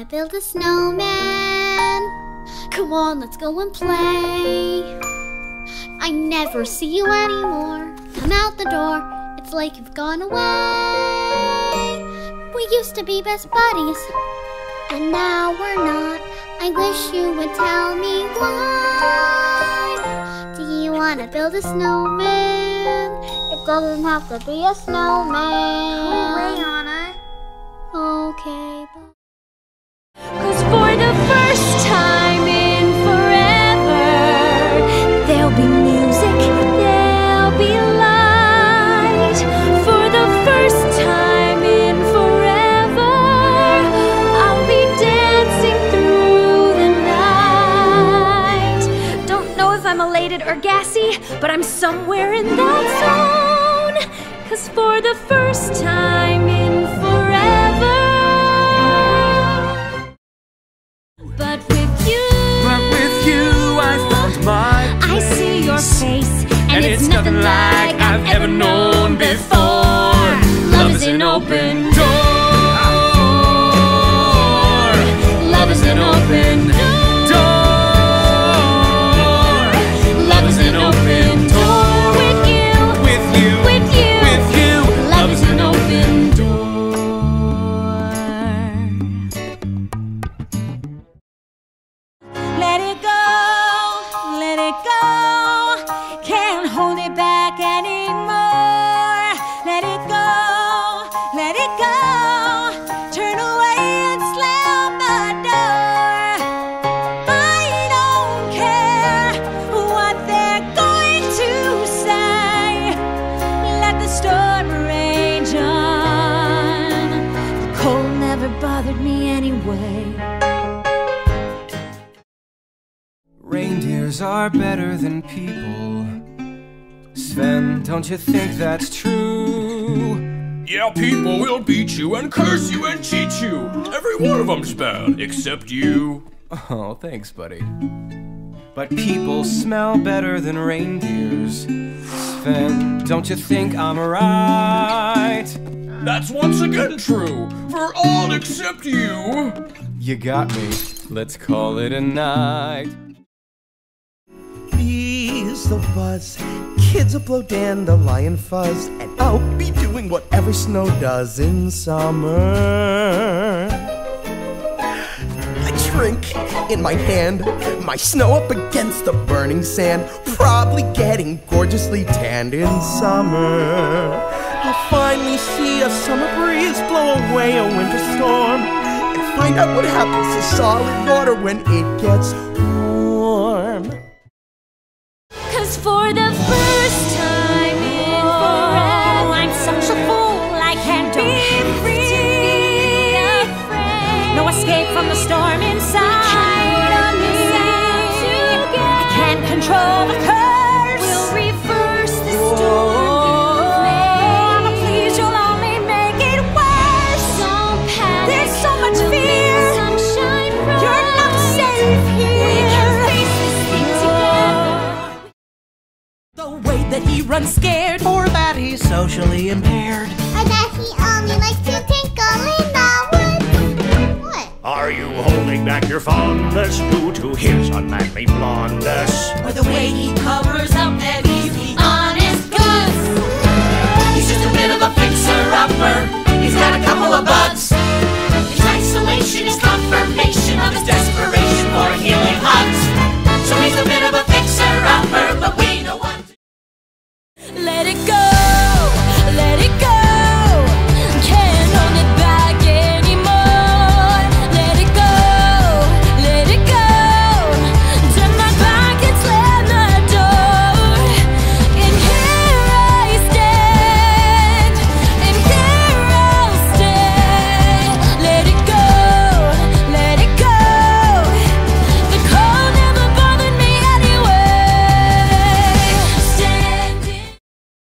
build a snowman. Come on, let's go and play. I never see you anymore. Come out the door, it's like you've gone away. We used to be best buddies, and now we're not. I wish you would tell me why. Do you want to build a snowman? It doesn't have to be a snowman. Go away, Anna. Okay, bye. 'Cause for the first time in forever, there'll be music, there'll be light. For the first time in forever, I'll be dancing through the night. Don't know if I'm elated or gassy, but I'm somewhere in that zone. 'Cause for the first time in forever, but with you I found my place. I see your face, and it's nothing like I've ever known before. Love is an open door. Love is an open door. Love is an open door. with you, With you, with you, with you. Love is an open door. Let it go, let it go. Can't hold it back anymore. Let it go, let it go. Turn away and slam the door. I don't care what they're going to say. Let the storm rage on. The cold never bothered me anyway. Reindeers are better than people. Sven, don't you think that's true? Yeah, people will beat you and curse you and cheat you. Every one of them's bad, except you. Oh, thanks, buddy. But people smell better than reindeers. Sven, don't you think I'm right? That's once again true, for all except you. You got me. Let's call it a night. Bees will buzz, kids will blow dandelion fuzz, and I'll be doing whatever snow does in summer. A drink in my hand, my snow up against the burning sand, probably getting gorgeously tanned in summer. I'll finally see a summer breeze blow away a winter storm, and find out what happens to solid water when it gets warm. 'Cause for the first time in forever, I'm such a fool, I can't be free. No escape from the storm inside of me. I can't control the curse. We'll reverse the storm you've made. Oh, please, you'll only make it worse. There's so much fear. You're not safe here. We can face this thing together. The way that he runs scared, Or that he's socially impaired. Or that he only likes to tinkle in the woods. What? Are you holding back your fondness due to his unmanly blondness? or the way he covers up that he's